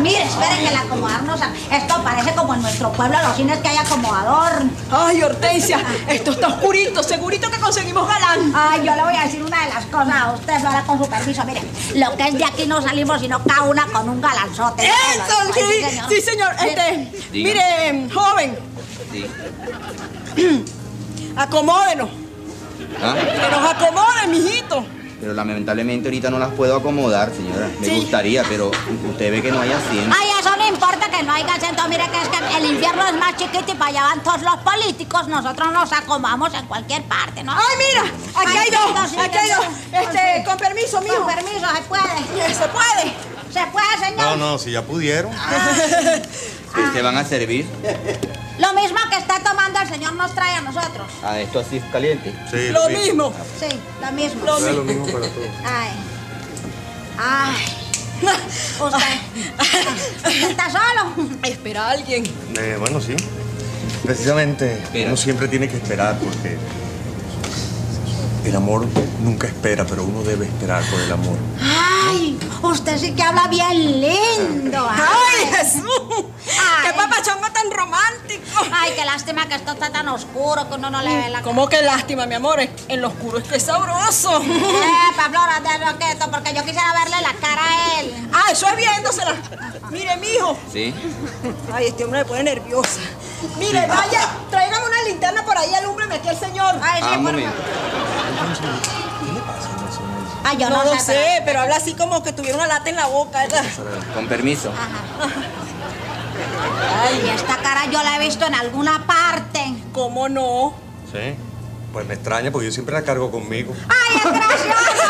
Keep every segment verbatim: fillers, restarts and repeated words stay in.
mire, esperen que la acomodarnos. Esto parece como en nuestro pueblo, los cines que hay acomodador. Ay, Hortensia, esto está oscurito, segurito que conseguimos galán. Ay, yo le voy a decir una de las cosas a usted, lo hará con su permiso. Mire, lo que es de aquí no salimos sino cada una con un galanzote. ¡Eso! Ay, Sí, sí, señor. sí, señor. Este, mire, joven. Sí. Acomódenos. ¿Ah? Que nos acomode, mijito. Pero lamentablemente ahorita no las puedo acomodar, señora. Me Sí. gustaría, pero usted ve que no hay asiento. Ay, eso no importa que no haya asiento. Mire que es que el infierno es más chiquito y para allá van todos los políticos. Nosotros nos acomodamos en cualquier parte, ¿no? Ay, mira, aquí Ay, hay dos, sí, aquí hay sí, dos. sí. Este, con permiso, mijo. Con permiso, se puede. ¿Se puede? Se puede, señor. No, no, si ya pudieron. ¿Se van a servir? Lo mismo que está tomando el señor nos trae a nosotros. Ah, esto así es caliente. Sí, Lo mismo. Sí, lo mismo. Lo Es lo mismo para todos. Ay. Ay. ¿Usted, ¿Usted está solo? Espera a alguien. Eh, bueno, sí. Precisamente, Espera. uno siempre tiene que esperar porque el amor nunca espera, pero uno debe esperar por el amor. Ay, usted sí que habla bien lindo. ¡Ay, Jesús! Ay. ¡Qué papachongo tan romántico! Ay, qué lástima que esto está tan oscuro que uno no le ve la cara. ¿Cómo que lástima, mi amor? En lo oscuro es que es sabroso. Eh, Pablora, déjalo quieto, porque yo quisiera verle la cara a él. Ah, eso es viéndosela. Mire, mijo. ¿Sí? Ay, este hombre me pone nerviosa. Mire, vaya, tráigame una linterna por ahí, alúmbreme aquí el señor. Ay, sí, Ah, un por momento. ¿Qué le pasa a Nelson? Ay, yo No no, lo sé, pero habla así como que tuviera una lata en la boca, ¿verdad? Con permiso. Ay, esta cara yo la he visto en alguna parte. ¿Cómo no? Sí. Pues me extraña porque yo siempre la cargo conmigo. Ay, es gracioso.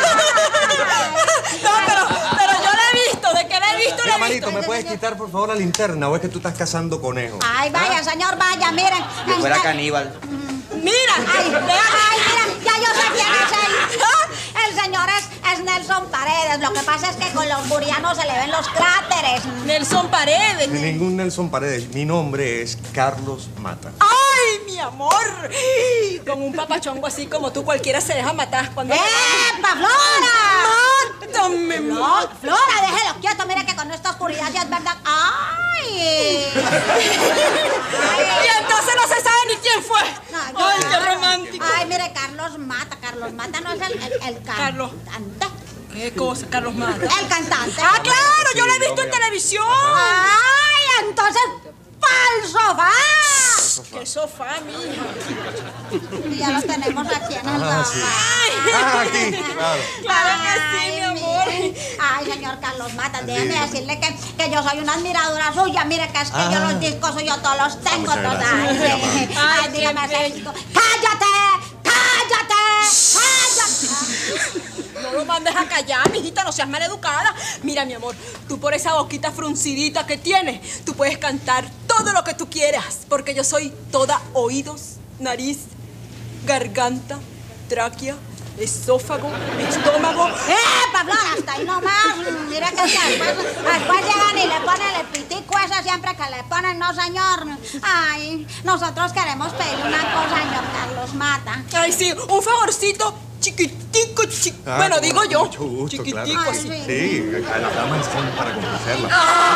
No, pero, pero yo la he visto, de que la he visto, la Mira, he manito, visto. ¿me puedes quitar por favor la linterna o es que tú estás cazando conejos? Ay, vaya, señor, vaya, miren. Si fuera Este- caníbal. Mira, Ay, vea. ay, mira, ya yo sé quién es él. El señor es, es Nelson Paredes. Lo que pasa es que con los burianos se le ven los cráteres. Nelson Paredes. Ni ningún Nelson Paredes. Mi nombre es Carlos Mata. ¡Ay, mi amor! Con un papachongo así como tú, cualquiera se deja matar cuando... ¡Epa, Flora! ¡Mátame! No, Flora, déjelo quieto. Mire que con esta oscuridad ya es verdad. ¡Ay! Y entonces no se sabe ni quién fue. No, yo- ¡Ay, qué romántico! Ay, mire, Carlos Mata. Carlos Mata no es el, el, el Carlos. cantante. ¿Qué cosa, Carlos Mata? El cantante. ¡Ah, claro! Yo lo he Sí, visto en hombre. televisión. ¡Ay! Entonces, falso, va. ¡Qué sofá, mija! Ya lo tenemos aquí en el Ah, sofá. sí. ¡Ay! Ah, aquí, claro. Claro que sí, Ay, mi amor. mire. Ay, señor Carlos Mata, déjeme Sí. decirle que, que yo soy una admiradora suya. Mire que es que yo Ah. los discos yo todos los tengo. muchas todos. gracias. Ay, Muy sí. amable. Ay, dígame Ay, qué ese disco. ¡Cállate! ¡Cállate! ¡Cállate! No lo mandes a callar, mijita, no seas maleducada. Mira, mi amor, tú por esa boquita fruncidita que tienes, tú puedes cantar todo lo que tú quieras, porque yo soy toda oídos, nariz, garganta, tráquea, esófago, estómago. ¡Eh, Pablo! Hasta ahí nomás. Mire que después, después llegan y le ponen el pitico ese siempre que le ponen, no, señor. Ay, nosotros queremos pedir una cosa, señor Carlos Mata. Ay, sí, un favorcito chiquitico, chiquitico. Ah, bueno, con digo yo, mucho gusto, chiquitico claro. así. Ay, Sí, a las damas están para complacerla.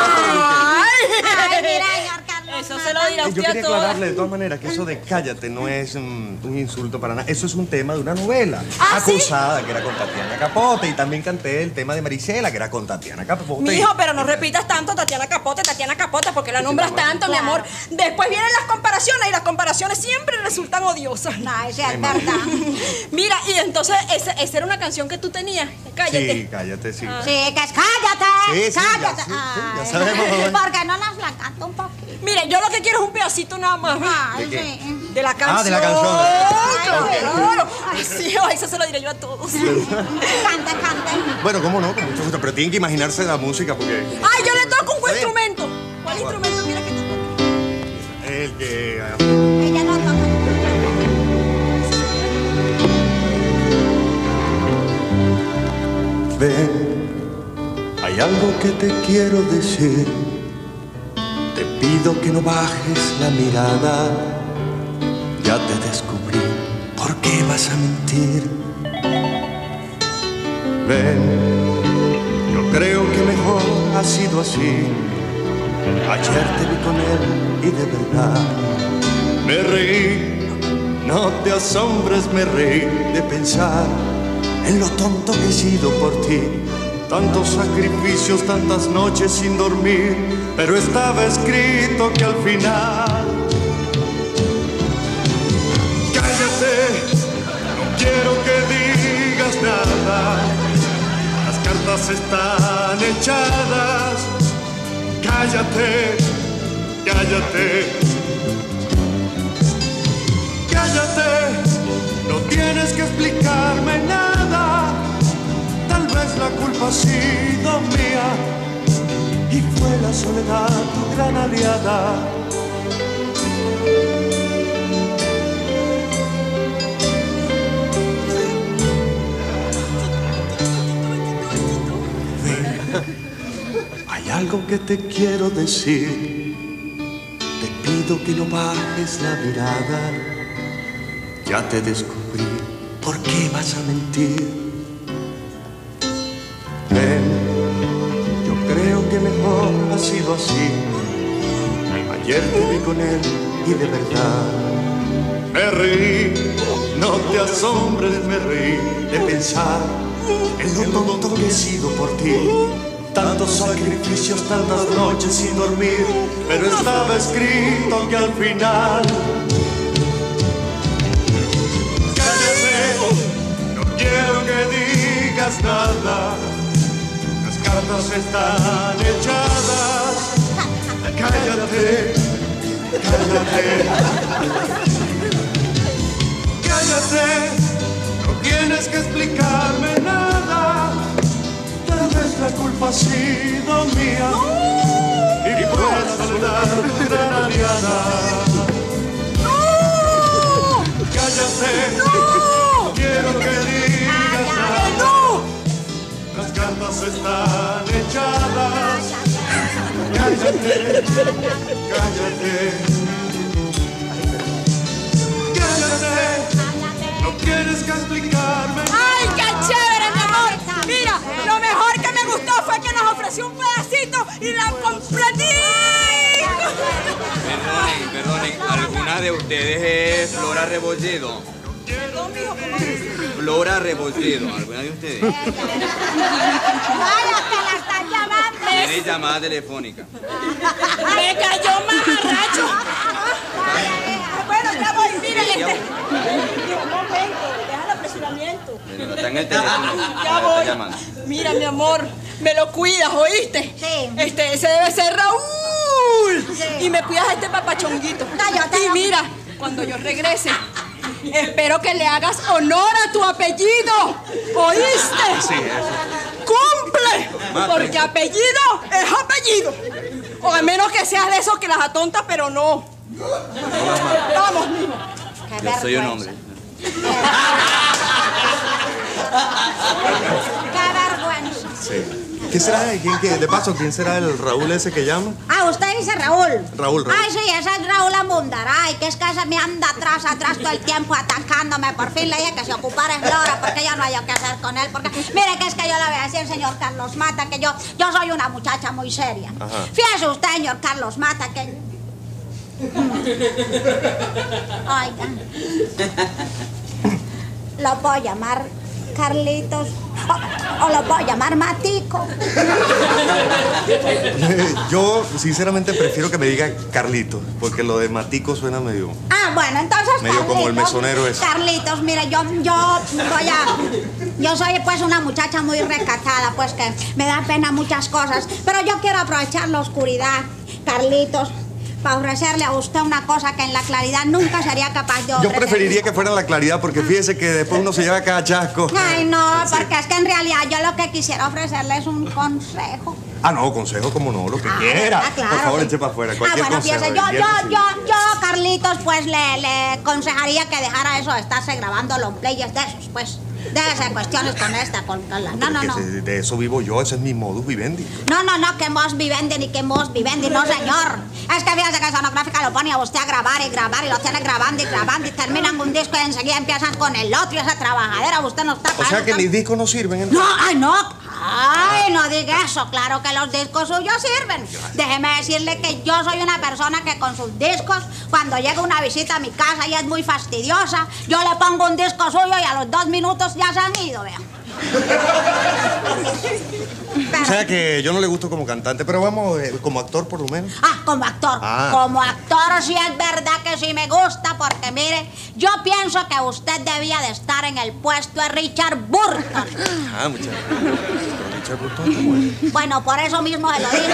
Ay, Ay, mira, señor Carlos eso Mata. se lo dirá Yo usted quería a todas. aclararle de todas maneras que eso de cállate no es mm, un insulto para nada. Eso es un tema de una novela. ¿Ah, sí? Acusada, que era con Tatiana Capote. Y también canté el tema de Marisela, que era con Tatiana Capote. Mijo, pero no repitas tanto Tatiana Capote, Tatiana Capote, porque la nombras tanto, mi amor. Después vienen las comparaciones y las comparaciones siempre resultan odiosas. Ay, sí, es verdad. Mira, y entonces esa, esa era una canción que tú tenías. Cállate. Sí, cállate, sí. Sí, que es cállate. Sí, sí, ya, cállate. sí, sí, ya Ay, sabemos, mamá. ¿por qué no nos la canta un poquito? Mire, yo lo que quiero es un pedacito nada más. Ay, ¿De qué? sí. De la canción. Ah, de la canción. Ay, Ok. claro. Ay, sí, ay, eso se lo diré yo a todos. Cante, cante. Bueno, cómo no, con mucho gusto. Pero tienen que imaginarse la música porque... Ay, yo le toco un buen Está bien. instrumento. ¿Cuál instrumento quiere que te toque? El que... Ella no toca. Ven, hay algo que te quiero decir. Te pido que no bajes la mirada. Ya te descubrí, ¿por qué vas a mentir? Ven, yo creo que mejor ha sido así. Ayer te vi con él y de verdad me reí. No te asombres, me reí de pensar en lo tonto que he sido por ti. Tantos sacrificios, tantas noches sin dormir, pero estaba escrito que al final. Cállate, no quiero que digas nada. Las cartas están echadas. Cállate, cállate. Cállate, no tienes que explicarme nada. Tal vez la culpa ha sido mía y fue la soledad tu gran aliada. Ven, hay algo que te quiero decir. Te pido que no bajes la mirada. Ya te descubrí, ¿por qué vas a mentir? Ven, yo creo que mejor ha sido así. Ayer te vi con él y de verdad me reí. No te asombres, me reí de pensar en lo tonto que he sido por ti. Tantos sacrificios, tantas noches sin dormir, pero estaba escrito que al final. No quiero que digas nada. Las cartas están echadas. Cállate, cállate. Cállate, no tienes que explicarme nada. Tal vez la culpa ha sido mía y puedes saludar tu gran aliada. Cállate. ¡No! Quiero que digas nada. ¡No! Las cartas están echadas. Cállate, cállate. Cállate. No tienes que explicarme. ¡Ay, qué chévere, mi amor! Mira, lo mejor que me gustó fue que nos ofreció un pedacito y la completí. Perdonen, perdonen, ¿alguna de ustedes es Flora Rebolledo? Flora Rebolledo, ¿alguna de ustedes? Vaya, que la están llamando. Tiene llamada telefónica. ¡Me cayó mamarracho! Bueno, ya voy, miren este. Un momento, deja el apresuramiento. Pero está en el teléfono. Ya Está voy. llamando. Mira, mi amor, me lo cuidas, ¿oíste? Sí. Este, ese debe ser Raúl. Sí. Y me cuidas a este papachonguito. No, yo te Y lo- mira, cuando yo regrese, espero que le hagas honor a tu apellido. ¿Oíste? Sí, eso. ¡Cumple! Porque apellido es apellido. O al menos que seas de esos que las atontas, pero no. Vamos, niño. Qué Yo soy un vergüenza. hombre. Qué vergüenza. Sí. ¿Quién será? ¿Quién, quién- de paso, ¿quién será el Raúl ese que llama? Ah, usted dice Raúl. Raúl, Raúl. Ay, sí, ese es Raúl Amundaray, que es que se me anda atrás, atrás todo el tiempo atacándome. Por fin le dije que se ocupara en Flora, porque ya no hay qué hacer con él. Porque, mire, que es que yo le voy a decir, señor Carlos Mata, que yo, yo soy una muchacha muy seria. Ajá. Fíjese usted, señor Carlos Mata, que... Oiga. Lo puedo llamar Carlitos o, o lo puedo llamar Matico. Yo, sinceramente, prefiero que me diga Carlitos, porque lo de Matico suena medio... Ah, bueno, entonces Medio como el Carlitos, mesonero ese. Carlitos, mire, yo, yo voy a... Yo soy pues una muchacha muy recatada, pues que me da pena muchas cosas, pero yo quiero aprovechar la oscuridad, Carlitos, para ofrecerle a usted una cosa que en la claridad nunca sería capaz de ofrecer. Yo preferiría que fuera en la claridad, porque fíjese que después uno se lleva cada chasco. Ay, no, porque es que en realidad yo lo que quisiera ofrecerle es un consejo. Ah, no, consejo como no, lo que Ah, quiera. ¿verdad? Claro, Por favor, sí. eche para afuera, Ah, cualquier bueno, consejo. fíjese, yo, yo, diviértese. yo, yo, Carlitos, pues le, le aconsejaría que dejara eso de estarse grabando los players de esos, pues. Déjese cuestiones con esta, con, con la... No, no, Que no. se- De eso vivo yo, ese es mi modus vivendi. No, no, no, que mos vivendi ni que mos vivendi, no, señor. Es que fíjese que Sonográfica lo pone a usted a grabar y grabar y lo tiene grabando y grabando y terminan un disco y enseguida empiezan con el otro y esa trabajadera, usted no está O sea que pagando. mis discos no sirven, entonces. No, ay, no, Ay, no diga eso, claro que los discos suyos sirven. Déjeme decirle que yo soy una persona que con sus discos, cuando llega una visita a mi casa y es muy fastidiosa, yo le pongo un disco suyo y a los dos minutos ya se han ido, vean. O sea que yo no le gusto como cantante, pero vamos, eh, como actor por lo menos. Ah, como actor. Ah. Como actor sí es verdad que sí me gusta, porque mire, yo pienso que usted debía de estar en el puesto de Richard Burton. Ah, muchas gracias. Richard Burton, ¿cómo es? Bueno, por eso mismo se lo digo.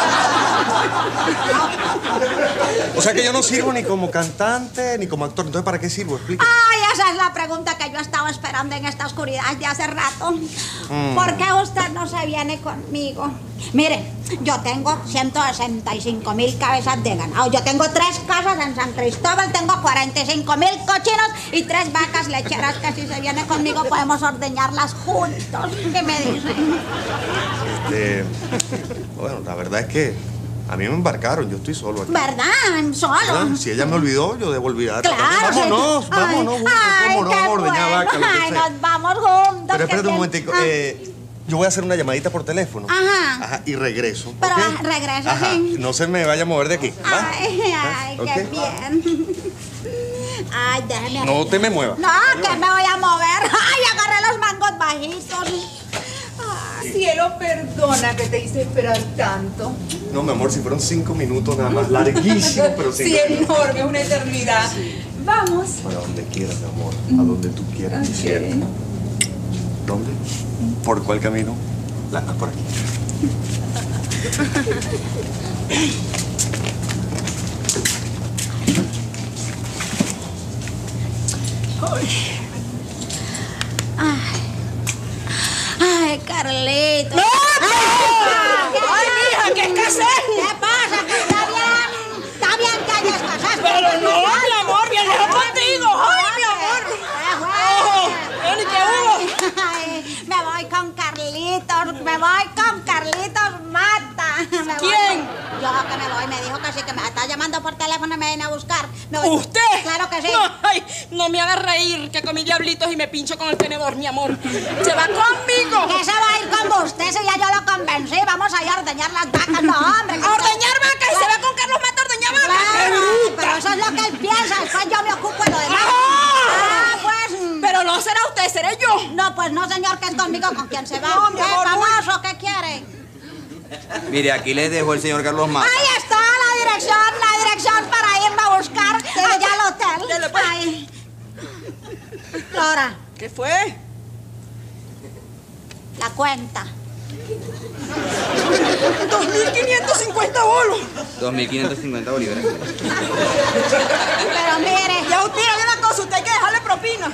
O sea que yo no sirvo ni como cantante ni como actor. Entonces, ¿para qué sirvo? Explica. Ay, esa es la pregunta que yo estaba esperando en esta oscuridad de hace rato. Mm. ¿Por qué usted no se viene conmigo? Mire, yo tengo ciento sesenta y cinco mil cabezas de ganado. Yo tengo tres casas en San Cristóbal, tengo cuarenta y cinco mil cochinos y tres vacas lecheras que si se viene conmigo podemos ordeñarlas juntos. ¿Qué me dicen? Este, bueno, la verdad es que a mí me embarcaron. Yo estoy solo aquí. ¿Verdad? Solo. ¿Verdad? Si ella me olvidó, yo debo olvidarla. Claro. Vámonos, sí. vámonos, juntos. Ay, Vámonos, qué vamos a ordeñar bueno. vacas, lo que Ay, sea. nos vamos juntos. Pero que espérate un bien. momentico. Ah. Eh, yo voy a hacer una llamadita por teléfono. Ajá. Ajá, y regreso. Pero, ¿ok? ah, regresa, Ajá. sí. No se me vaya a mover de aquí. ¿va? Ay, ay, ¿Ok? qué bien. Ay, déjeme. No te me muevas. No, que me voy a mover. Ay, agarré los mangos bajitos. Cielo, perdona que te hice esperar tanto. No, mi amor, si fueron cinco minutos nada más. Larguísimo, pero cinco Sí, minutos. enorme, una eternidad. Vamos. Para donde quieras, mi amor. A donde tú quieras, mi Ok. cielo. ¿Dónde? ¿Por cuál camino? La, ah, por aquí. Ay, Carlito. ¡No! Ay, ¡Ay, mija, qué escasez! ¿Qué pasa? Que está bien. Está bien que haya escasez. Pero no, mi amor, viene contigo. ¡Ay, mi amor! ¡Oh! Eli, ¿qué hubo? Ay, me voy con Carlitos, me voy con Carlitos Mata. Me voy ¿Quién? con- Yo que me voy, me dijo que sí, que me está llamando por teléfono y me viene a buscar. Me voy- ¿Usted? Claro que sí. No, ay, no me hagas reír, que comí diablitos y me pincho con el tenedor, mi amor. ¡Se va conmigo! ¿Qué se va a ir con usted si ya yo lo convencí? Vamos a ir a ordeñar las vacas. No, hombre. que ¡A usted- ordeñar vacas! ¡Y se va con Carlos Mata a ordeñar vacas! ¡Qué Claro, bruta! pero eso es lo que él piensa. Después yo me ocupo de lo demás. ¡Ah! Ah, pues. mm, Pero no será usted, seré yo. No, pues no, señor, que es conmigo con quien se va. No, mi ¿Qué amor, famoso? ¿Qué quiere? Mire, aquí les dejo el señor Carlos Mata. Ahí está la dirección, la dirección para irme a buscar allá al hotel. Dele, pues. Ay. Flora, ¿Qué fue? la cuenta. dos mil quinientos cincuenta bolos. dos mil quinientos cincuenta bolívares. Pero mire, Ya, mira, mira una cosa, usted hay que dejarle propina.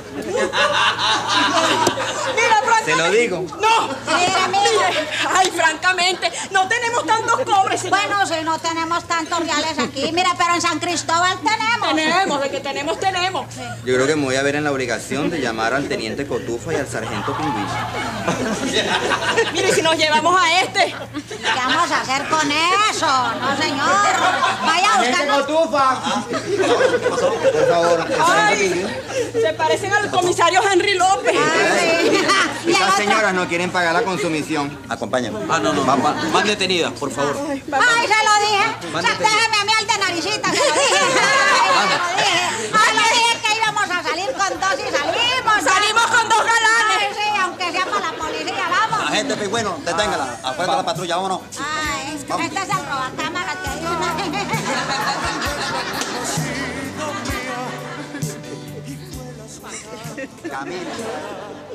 Mira, francamente. Se lo digo. No. Mire, mire. Mire, ay, francamente, no tenemos tantos cobres, señor. Bueno, si no tenemos tantos reales aquí, mira, pero en San Cristóbal tenemos. Tenemos, de que tenemos, tenemos. Yo creo que me voy a ver en la obligación de llamar al teniente Cotufa y al sargento Pingüino. Mire, si nos llevamos a este. ¿Qué vamos a hacer con eso? No, señor. Vaya a buscarnos. Cotufa! Por favor, el sargento Ay, Pingüino. se parecen al comisario Henry López. Ay, sí. Y el Estas otro. señoras no quieren pagar la consumición. Acompáñame. Ah, no, no. Van, van- van detenidas, por favor. Ay, se lo dije. O sea, déjeme a mí al de naricita, se lo dije. Ay, se lo dije. Se lo dije que íbamos a salir con dos y salimos. Salimos con dos galanes. Ay, sí, aunque sea para la policía, vamos. Agente Pingüino, deténgala. Afuera de la patrulla, vámonos. Ay, este es el robacámaras que dice. Camila.